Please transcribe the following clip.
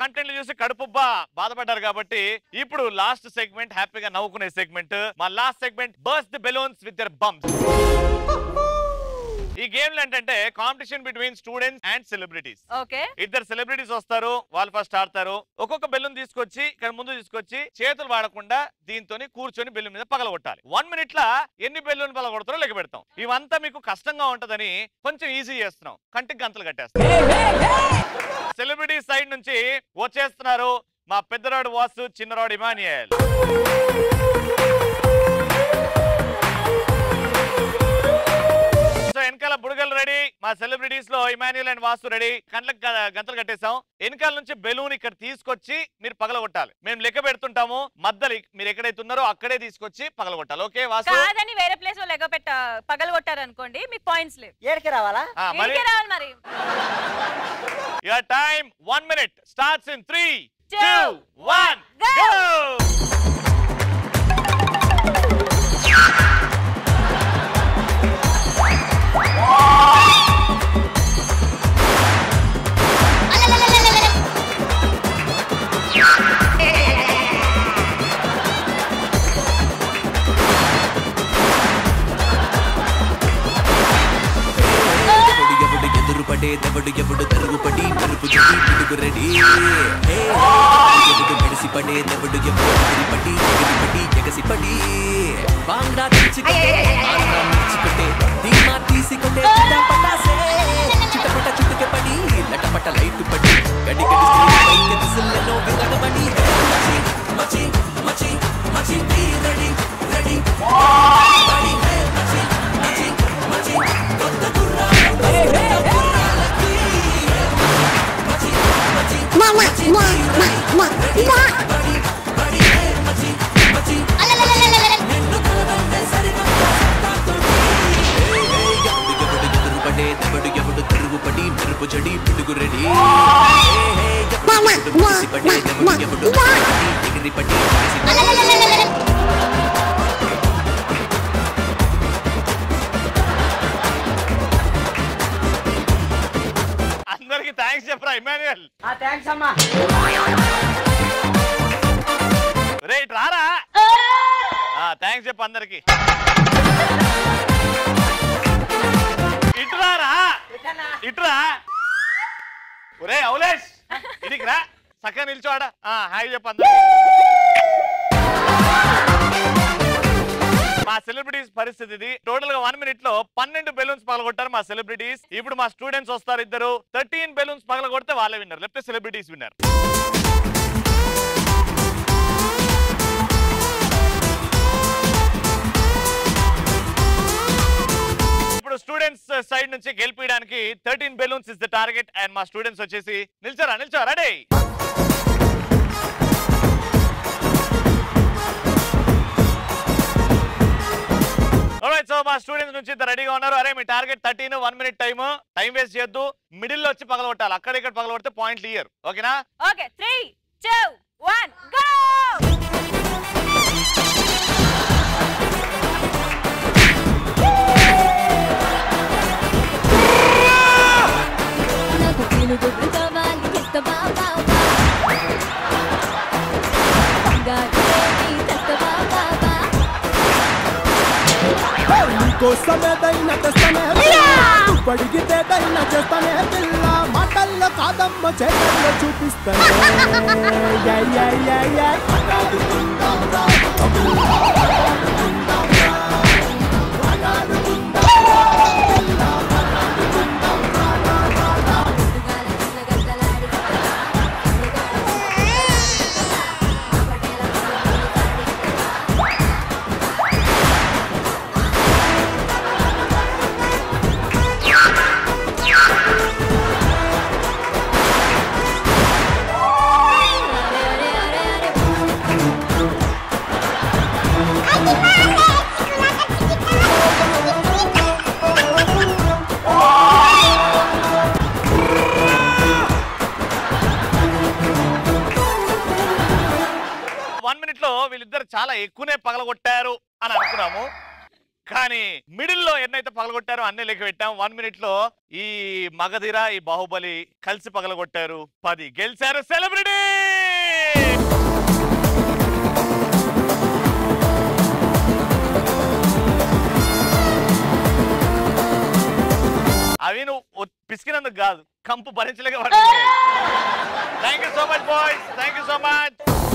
Content చూసి కడుపుబ్బా బాధపడ్డారు కాబట్టి ఇప్పుడు లాస్ట్ సెగ్మెంట్ హ్యాపీగా నవ్వుకునే సెగ్మెంట్. మా last segment burst the balloons with their bumps. ఈ గేమ్ లో ఏంటంటే competition between students and celebrities. ఇద్దరు సెలబ్రిటీస్ వస్తారు, వాళ్ళు ఫస్ట్ ఆడతారు. ఒక్కొక్క బెలూన్ తీసుకొచ్చి ఇక్కడ ముందు తీసుకొచ్చి చేతులు వాడకుండా దీంతో కూర్చొని బెలూన్ మీద పగలగొట్టాలి. 1 minute లా ఎన్ని బెలూన్ పగలగొడతారో లెక్క పెడతాం. ఇవంతా మీకు కష్టంగా ఉంటదని కొంచెం ఈజీ చేస్తున్నాం, కంటికి గంతలు కట్టేస్తాం. సెలబ్రిటీ సైడ్ నుంచి వచ్చేస్తున్నారు మా పెద్దరాడు వాసు, చిన్నరాడు ఇమానియల్. వెనకాల బుడగలు రెడీ, మా సెలబ్రిటీస్ లో ఇమాన్యుయల్ అండ్ వాసు రెడీ. కండ్లకు గంతలు కట్టేసాం. వెనకాల నుంచి బెలూన్ ఇక్కడ తీసుకొచ్చి మీరు పగలగొట్టాలి. మేము లెక్క పెడుతుంటాము, మధ్యలో మీరు ఎక్కడైతే ఉన్నారో అక్కడే తీసుకొచ్చి పగలగొట్టాలి. ఓకే వాసు? కాదని వేరే ప్లేస్ లో లెక్క పగలగొట్టారు అనుకోండి, మీకు పాయింట్స్ లేవు. ఏడికి రావాలా? ఏడికి రావాలి మరి. Your time 1 minute starts in 3, 2, 1 go. ఎవడు ఎవడు తరుగుపడి నరుపు జడి పిడుగు రెడీ. ఎవడు మెడిసిపడే ఎవడు ఎవడు ఎగిరిపడి ఎగిరిపడి ఎగసిపడి. బాంగ్డా తెచ్చుకుంటే ఆంధ్రా మిర్చికొట్టే ధీమా తీసుకొట్టే పటాసే. చిటపట చుట్టుకే పడి లటపట లైట్ పడి గడి గడి స్త్రీ విసుల్లో విరగబడి. మచి మచి మచి బీ రెడీ రెడీ బడి మచి మచి మచి కొత్త గుర్రా. ఎవడు తిరుగుపడి మెరుపు జడి పిడుగు రెడీ. ఎవడు ఎగిరిపడి అందరికి థ్యాంక్స్ చెప్పరా ఇమాన్యుయల్? థ్యాంక్స్ అమ్మా. రైట్ రారా, థ్యాంక్స్ చెప్పు అందరికి. ఇటురారా, ఇటురా. ఒరే అవులేష్ ఇదికి రా, చక్కగా నిల్చోడా. హాయ్ చెప్పు అందరికి. మా సెలబ్రిటీస్ పరిస్థితి ఇది. టోటల్ గా 1 minute లో 12 బెలూన్స్ పగలగొట్టారు మా సెలబ్రిటీస్. ఇప్పుడు మా స్టూడెంట్స్ వస్తారు ఇద్దరు. 13 బెలూన్స్ పగలగొడితే వాళ్ళే విన్నర్, లేకపోతే సెలబ్రిటీస్ విన్నర్. ఇప్పుడు స్టూడెంట్స్ సైడ్ నుంచి గెలిపించడానికి 13 balloons is the target. And మా స్టూడెంట్స్ వచ్చేసి నిల్చోరా రెడీ. సో మా స్టూడెంట్స్ నుంచి రెడీగా ఉన్నారు. అరే మీ టార్గెట్ 13, 1 minute టైం వేస్ట్ చేయొద్దు. మిడిల్ లో వచ్చి పగలగొట్టాలి. అక్కడ ఇక్కడ పగలగొడితే పాయింట్లు ఇయ్యరు. ఓకేనా? Okay 3, 2, 1 go. కోసమేదైనా తెస్తానే పడిగితేదైనా చేస్తానే పిల్ల. మాటల్లో కాదమ్మ చేతల్లో చూపిస్తానే. వీళ్ళిద్దరు చాలా ఎక్కువనే పగలగొట్టారు అని అనుకున్నాము. కానీ మిడిల్ లో ఎన్నైతే పగలగొట్టారో అన్ని లెక్క పెట్టాం. 1 minute లో ఈ మగధీర ఈ బాహుబలి కలిసి పగలగొట్టారు 10. గెలిచారు సెలబ్రిటీ. అవి నువ్వు పిసికినందుకు కాదు, కంపు భరించలేక. Thank you so much boys, thank you so much.